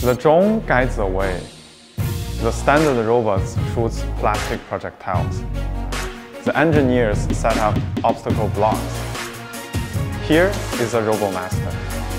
The drone guides the way. The standard robots shoot plastic projectiles. The engineers set up obstacle blocks. Here is a RoboMaster.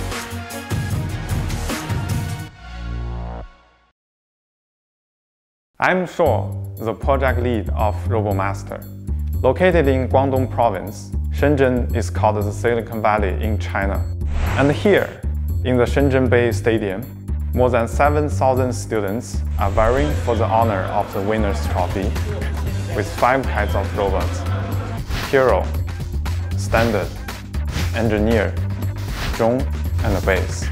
I'm Shuo, the project lead of RoboMaster. Located in Guangdong Province, Shenzhen is called the Silicon Valley in China. And here, in the Shenzhen Bay Stadium, more than 7,000 students are vying for the honor of the winner's trophy with 5 types of robots: Hero, Standard, Engineer, Drone, and Base.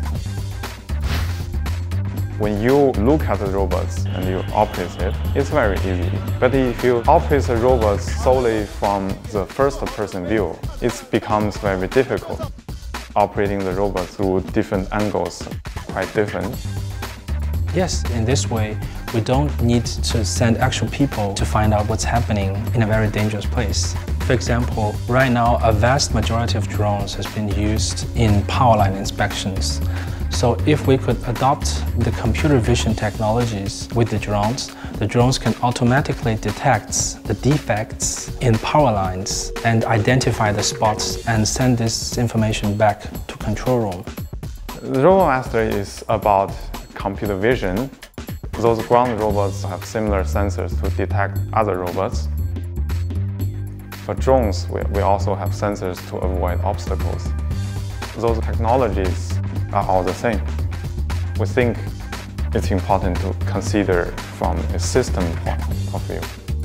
When you look at the robots and you operate it, it's very easy. But if you operate the robots solely from the first-person view, it becomes very difficult. Operating the robot through different angles, quite different. Yes, in this way, we don't need to send actual people to find out what's happening in a very dangerous place. For example, right now, a vast majority of drones has been used in power line inspections. So if we could adopt the computer vision technologies with the drones can automatically detect the defects in power lines and identify the spots and send this information back to control room. The RoboMaster is about computer vision. Those ground robots have similar sensors to detect other robots. For drones, we also have sensors to avoid obstacles. Those technologies are all the same. We think it's important to consider from a system point of view.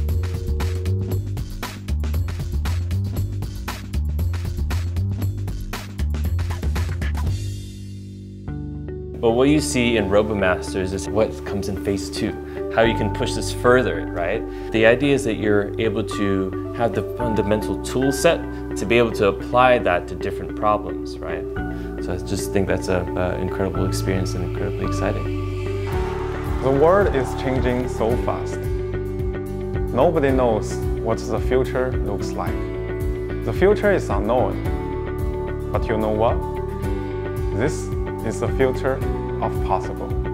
But what you see in RoboMasters is what comes in phase 2, how you can push this further, right? The idea is that you're able to have the fundamental tool set to be able to apply that to different problems, right? So I just think that's an incredible experience and incredibly exciting. The world is changing so fast. Nobody knows what the future looks like. The future is unknown. But you know what? This is the future of possible.